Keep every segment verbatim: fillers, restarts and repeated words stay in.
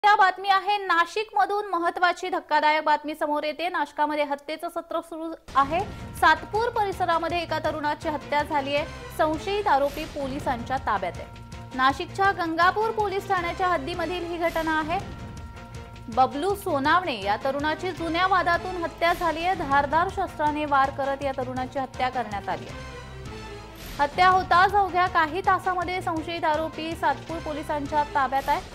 या बातमी आहे नाशिकमधून महत्त्वाची धक्कादायक बातमी समोर येते। नाशिकमध्ये हत्येचं सत्र सुरू आहे। सातपूर परिसरामध्ये एका तरुणाची हत्या झाली आहे। संशयित आरोपी पोलिसांच्या ताब्यात आहे। नाशिकच्या गंगापूर पोलीस ठाण्याच्या हद्दीमधील ही घटना आहे। बबलू सोनावणे या तरुणाची जुन्या वादातून हत्या झाली आहे। धारदार शस्त्राने वार करत या तरुणाची हत्या करण्यात आली आहे। हत्या होताच अवघ्या काही तासांमध्ये संशयित आरोपी सातपूर पोलिसांच्या ताब्यात आहे।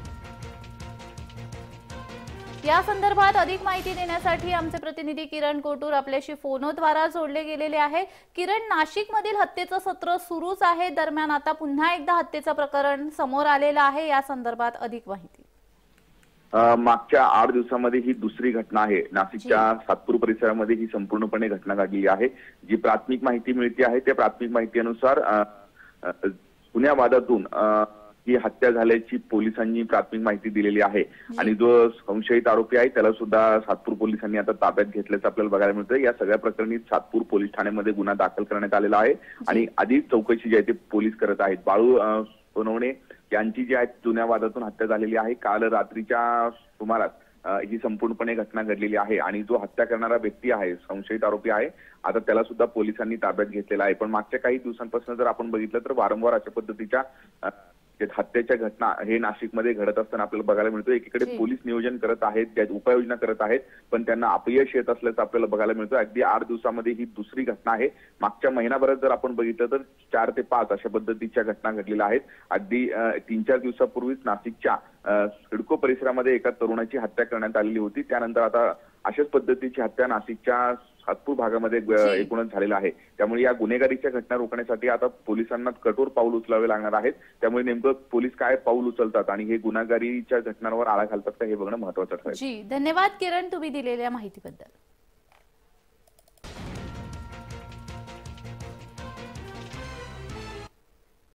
या संदर्भात अधिक माहिती देण्यासाठी आमचे प्रतिनिधी किरण कोटूर आपल्याशी फोनद्वारे जोडले गेलेले आहे। किरण, नाशिकमधील हत्येचं सत्र सुरूच आहे, दरम्यान आता पुन्हा एकदा हत्येचं प्रकरण समोर आलेलं आहे। या संदर्भात अधिक माहिती। मागच्या आठ दिवसांमध्ये ही दुसरी घटना आहे। नाशिकच्या सातपूर परिसरामध्ये ही संपूर्णपणे घटना घडली आहे। जी प्राथमिक माहिती मिळते आहे त्या प्राथमिक माहितीनुसार जुन्या वादातून ही हत्या झाल्याची पोलिसांनी प्राथमिक माहिती दिलेली आहे आणि जो संशयित आरोपी आहे त्याला सुद्धा सातपूर पोलिसांनी आता ताब्यात घेतल्याचं आपल्याला बघायला मिळतंय। या सगळ्या प्रकरणी सातपूर पोलीस ठाण्यामध्ये गुन्हा दाखल करण्यात आलेला आहे आणि अधिक चौकशी जी आहे ती पोलीस करत आहेत। बाळू सोनवणे यांची जी आहे जुन्या वादातून हत्या झालेली आहे। काल रात्रीच्या सुमारास ही संपूर्णपणे घटना घडलेली आहे आणि जो हत्या करणारा व्यक्ती आहे, संशयित आरोपी आहे, आता त्याला सुद्धा पोलिसांनी ताब्यात घेतलेला आहे। पण मागच्या काही दिवसांपासून जर आपण बघितलं तर वारंवार अशा पद्धतीच्या हत्येच्या घटना हे नाशिकमध्ये घडत असताना आपल्याला बघायला मिळतं। एकीकडे पोलीस नियोजन करत आहेत, त्या उपाययोजना करत आहेत, पण त्यांना अपयश येत असल्याचं आपल्याला बघायला मिळतं। अगदी आठ दिवसामध्ये ही दुसरी घटना आहे। मागच्या महिनाभरात जर आपण बघितलं तर चार ते पाच अशा पद्धतीच्या घटना घडलेल्या आहेत। अगदी तीन चार दिवसापूर्वीच नाशिकच्या सिडको परिसरामध्ये एका तरुणाची हत्या करण्यात आलेली होती। त्यानंतर आता अशाच पद्धतीची हत्या नाशिकच्या सातपूर भागामध्ये एकूणच झालेला आहे। त्यामुळे या गुन्हेगारीच्या घटना रोखण्यासाठी आता पोलिसांना कठोर पाऊल उचलावे लागणार आहेत। त्यामुळे नेमकं पोलीस काय पाऊल उचलतात आणि हे गुन्हेगारीच्या घटनांवर आळा घालतात का हे बघणं महत्त्वाचं ठरेल। जी, धन्यवाद किरण, तुम्ही दिलेल्या माहितीबद्दल।